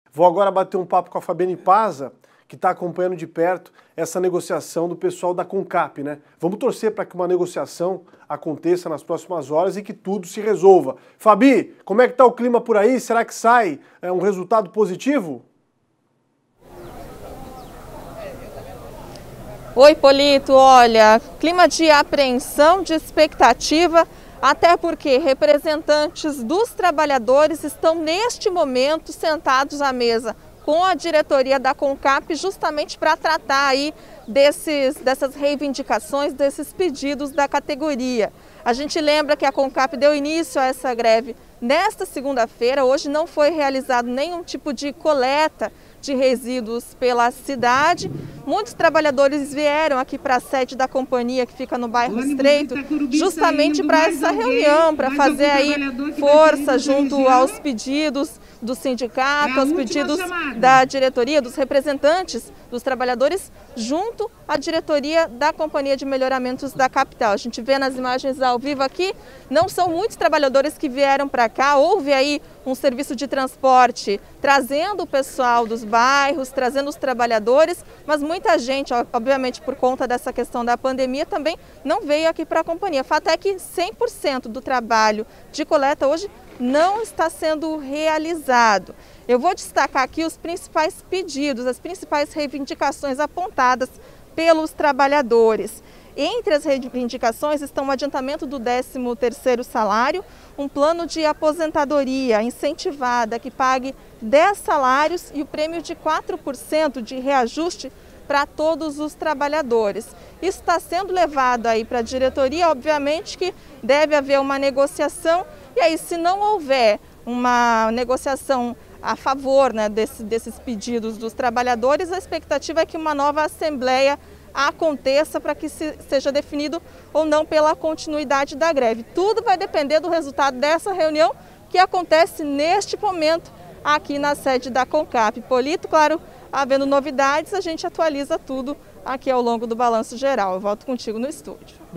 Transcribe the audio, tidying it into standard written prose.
Vou agora bater um papo com a Fabiane Paza, que está acompanhando de perto essa negociação do pessoal da CONCAP, né? Vamos torcer para que uma negociação aconteça nas próximas horas e que tudo se resolva. Fabi, como é que está o clima por aí? Será que sai um resultado positivo? Oi, Polito, olha, clima de apreensão, de expectativa, até porque representantes dos trabalhadores estão neste momento sentados à mesa com a diretoria da CONCAP justamente para tratar aí dessas reivindicações, desses pedidos da categoria. A gente lembra que a CONCAP deu início a essa greve nesta segunda-feira. Hoje não foi realizado nenhum tipo de coleta de resíduos pela cidade. Muitos trabalhadores vieram aqui para a sede da companhia, que fica no bairro Estreito, justamente para essa reunião, para fazer aí força junto aos pedidos do sindicato, aos pedidos da diretoria, dos representantes dos trabalhadores, junto à diretoria da Companhia de Melhoramentos da capital. A gente vê nas imagens ao vivo aqui, não são muitos trabalhadores que vieram para cá, houve aí um serviço de transporte trazendo o pessoal dos bairros, trazendo os trabalhadores, mas muita gente, obviamente por conta dessa questão da pandemia, também não veio aqui para a companhia. Fato é que 100% do trabalho de coleta hoje não está sendo realizado. Eu vou destacar aqui os principais pedidos, as principais reivindicações apontadas pelos trabalhadores. Entre as reivindicações estão o adiantamento do 13º salário, um plano de aposentadoria incentivada que pague 10 salários e o prêmio de 4% de reajuste para todos os trabalhadores. Isso está sendo levado aí para a diretoria, obviamente que deve haver uma negociação, e aí se não houver uma negociação a favor, né, desses pedidos dos trabalhadores, a expectativa é que uma nova assembleia aconteça para que seja definido ou não pela continuidade da greve. Tudo vai depender do resultado dessa reunião que acontece neste momento aqui na sede da CONCAP. Polito, claro, havendo novidades, a gente atualiza tudo aqui ao longo do Balanço Geral. Eu volto contigo no estúdio.